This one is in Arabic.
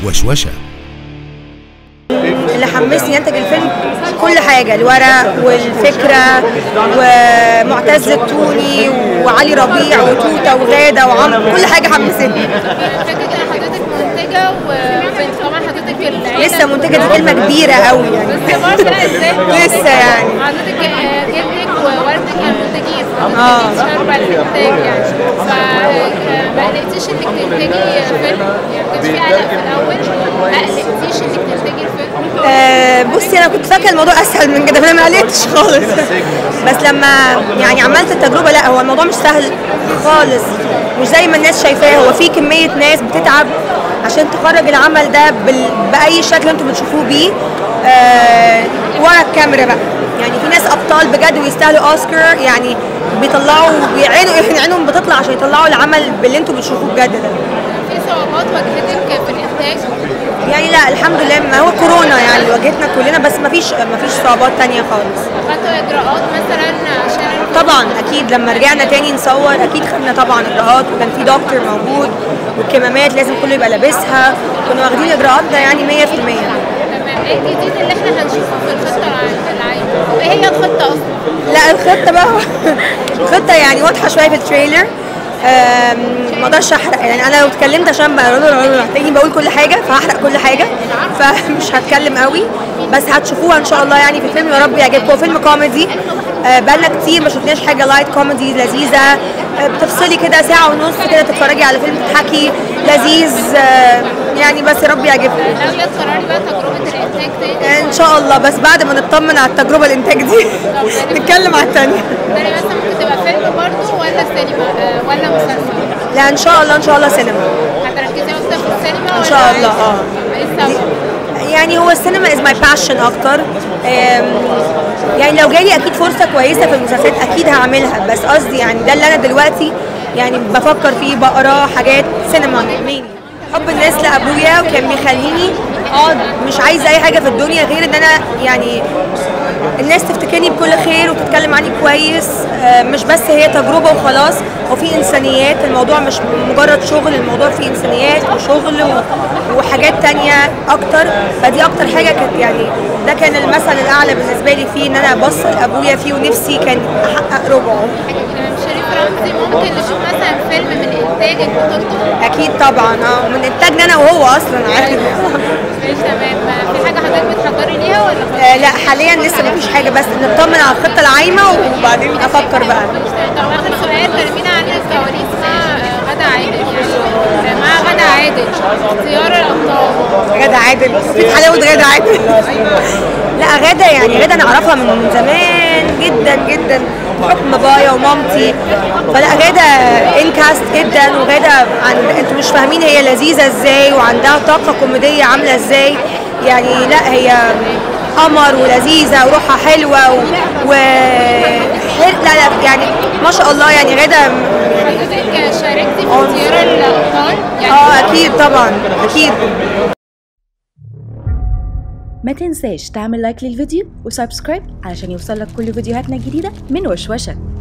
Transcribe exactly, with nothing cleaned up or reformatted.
وشوشة. اللي حمسني انتج الفيلم كل حاجه، الورق والفكره ومعتز التوني وعلي ربيع وتوته وغاده وعمرو، كل حاجه حمستني. فكره حضرتك منتجه وطبعا حضرتك العيله لسه منتجه دي كلمه كبيره قوي يعني. بس برضه ازاي لسه يعني حضرتك جدك ووالدك كانوا منتجين اه شاربه الانتاج يعني، فما قلقتيش انك تنتجي فيلم؟ يعني كان في قلق في الاول، ما قلقتيش انك تنتجي الفيلم؟ آه بصي انا كنت فاكره الموضوع اسهل من كده، فانا ما قلقتش خالص. بس لما يعني عملت التجربه لا، هو الموضوع مش سهل خالص، مش زي ما الناس شايفاه. هو في كميه ناس بتتعب عشان تخرج العمل ده بال... باي شكل انتم بتشوفوه بيه آه ورا الكاميرا بقى. يعني في ناس ابطال بجد ويستاهلوا اوسكار، يعني بيطلعوا بيعينوا عينهم بتطلع عشان يطلعوا العمل باللي انتم بتشوفوه بجد ده. في صعوبات واجهتك في الانتاج؟ يعني لا الحمد لله، ما هو كورونا يعني واجهتنا كلنا، بس ما فيش ما فيش صعوبات تانية خالص. خدتوا اجراءات مثلا عشان طبعا اكيد لما رجعنا تاني نصور اكيد خدنا طبعا اجراءات، وكان في دكتور موجود والكمامات لازم كله يبقى لابسها، كنا واخدين اجراءاتنا يعني مية في المية. تمام. ايه الجديد اللي احنا هنشوفه في الخطه العامه؟ وايه هي الخطه اصلا؟ لا الخطه بقى الخطه يعني واضحه شويه في التريلر، ما اقدرش احرق يعني. انا لو اتكلمت عشان بقى هتلاقيني بقول كل حاجه فهحرق كل حاجه، فمش هتكلم قوي، بس هتشوفوها ان شاء الله يعني في الفيلم. يا رب يعجبكم. هو فيلم كوميدي، بقالنا كتير ما شفناش حاجه لايت كوميدي لذيذه، بتفصلي كده ساعه ونص كده تتفرجي على فيلم تضحكي لذيذ يعني. بس يا رب يعجبكم. ناويه تكرري بقى تجربه الانتاج تاني ان شاء الله، بس بعد ما نطمن على التجربه الانتاج دي نتكلم على الثانيه. يعني مثلا ممكن تبقى فيلم برضه ولا سينما ولا مسلسل؟ لا ان شاء الله ان شاء الله سينما. هتركزي اكتر في السينما ان شاء الله؟ اه ايه السبب؟ يعني هو السينما از ماي باشن اكتر، يعني لو جالي اكيد فرصه كويسه في المسلسلات اكيد هعملها، بس قصدي يعني ده اللي انا دلوقتي يعني بفكر فيه، بقرا حاجات سينما ميني. حب الناس لابويا وكان بيخليني اقعد مش عايزه اي حاجه في الدنيا غير ان انا يعني الناس تفتكرني بكل خير وتتكلم عني كويس، مش بس هي تجربه وخلاص، وفي انسانيات. الموضوع مش مجرد شغل، الموضوع فيه انسانيات وشغل وحاجات تانية اكتر. فدي اكتر حاجه كانت يعني ده كان المثل الاعلى بالنسبه لي فيه، ان انا ابص لابويا فيه ونفسي كان احقق ربعه. شريف رمزي ممكن نشوف مثلا فيلم من انتاجك وتطلع؟ اكيد طبعا اه، من انتاجنا انا وهو اصلا عادي. ماشي تمام. في حاجه حضرتك بتحضري ليها ولا؟ آه لا حاليا لسه مفيش حاجه، بس نطمن على الخطه العايمه وبعدين افكر بقى. طب اخر سؤال، كلمينا عن الكواليس مع غادة عادل، يعني مع غادة عادل اختيار الابطال. غادة عادل في حلاوه غادة عادل. لا غادة يعني غادة انا اعرفها من زمان جدا جدا بحكم بابايا ومامتي، فلا غادة انكاست جدا. وغادة عن... انتوا مش فاهمين هي لذيذه ازاي وعندها طاقه كوميديه عامله ازاي يعني. لا هي قمر ولذيذه وروحها حلوه و, و... لا لا يعني ما شاء الله يعني غادة. حضرتك شاركتي في اختيار الابطال يعني؟ اه اكيد طبعا اكيد. ما تنساش تعمل لايك للفيديو وسبسكرايب علشان يوصلك كل فيديوهاتنا الجديدة من وشوشة.